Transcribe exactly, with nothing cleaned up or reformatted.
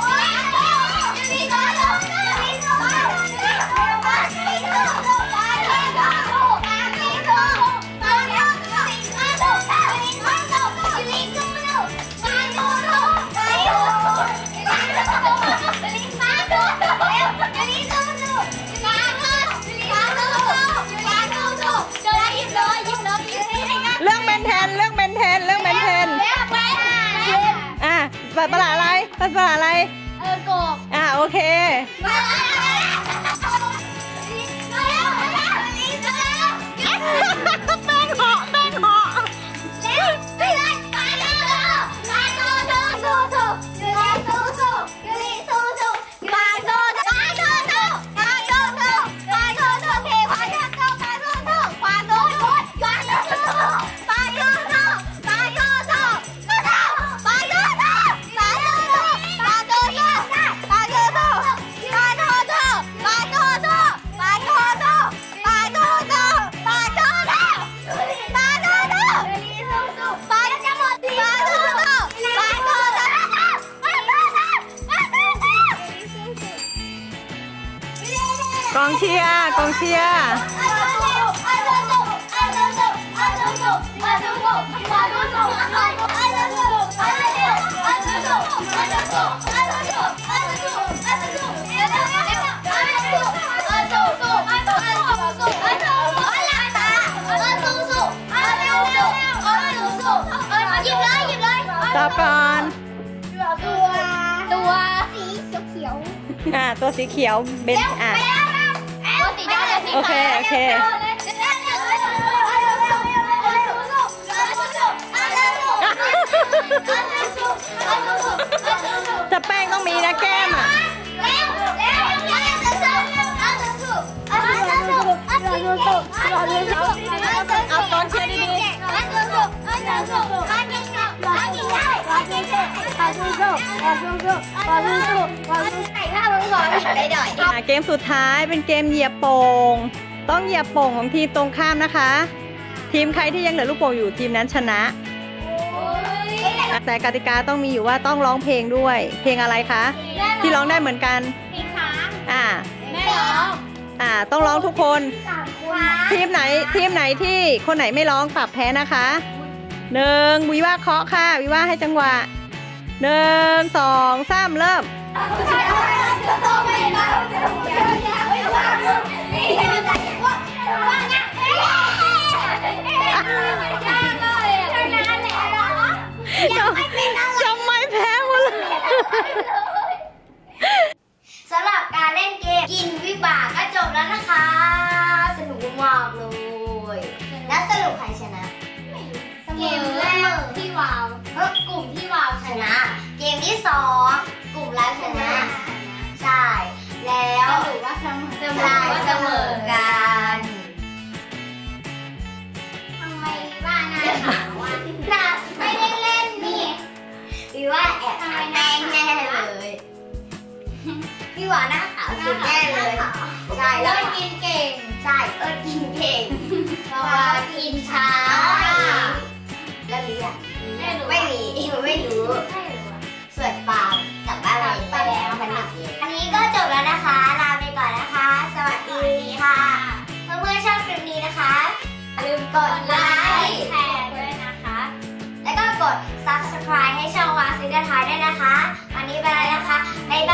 เรื่องเบนเทนเรื่องเบนเทนเรื่องเบนเทนอ่ะปัดประหลาดอะไรปัดประหลาดอะไรเออกบอ่ะโอเคแป้งเหาะแป้งเหาะกองเชียร์กองเชียร์ตอบก่อนตัวตัวสีเขียวอ่าตัวสีเขียวเบนอ่ะตัวสีดำโอเคโอเคจะแป้งต้องมีนะแก้มอ่ะเอาตอนเชียร์ดีๆเกมสุดท้ายเป็นเกมเหยียบโป่งต้องเหยียบโป่งของทีมตรงข้ามนะคะ ทีมใครที่ยังเหลือลูกโป่งอยู่ทีมนั้นชนะแต่กติกาต้องมีอยู่ว่าต้องร้องเพลงด้วยเพลงอะไรคะที่ร้องได้เหมือนกันอ่าอ่าต้องร้องทุกคนทีมไหนทีมไหนที่คนไหนไม่ร้องปรับแพ้นะคะหนึ่งวิว่าเคาะค่ะวิว่าให้จังหวะหนึ่งสองสามเริ่มจำไม่แพ้หมดเลยสำหรับการเล่นเกมกินวิบากก็จบแล้วนะคะสนุกมากเลยแล้วสรุปใครชนะเกมแรกที่วาวเออกลุ่มที่วาวชนะเกมที่สองกลุ่มเราชนะใช่แล้วสรุปว่าเสมอเสมอกันทำไมว่าหน้าขาวอ่ะหน้าไม่ได้เล่นนี่พี่ว่าแอบทำแป้งแน่เลยพี่ว่าหน้าขาวสุดแน่เลยใช่แล้วกินเก่งใช่เออกินเก่งเพราะว่ากินช้าแล้วลีอ่ะไม่มีไม่รู้ส่วนปาล์มกลับบ้านไปแล้วขนาดนี้อันนี้ก็จบแล้วนะคะลาไปก่อนนะคะสวัสดีค่ะเพื่อนๆชอบคลิปนี้นะคะอย่าลืมกดไลค์แชร์ด้วยนะคะแล้วก็กด ซับสไครบ์ ให้ช่องวาซิเดอร์ไทยด้วยนะคะวันนี้ไปแล้วนะคะบ๊ายบาย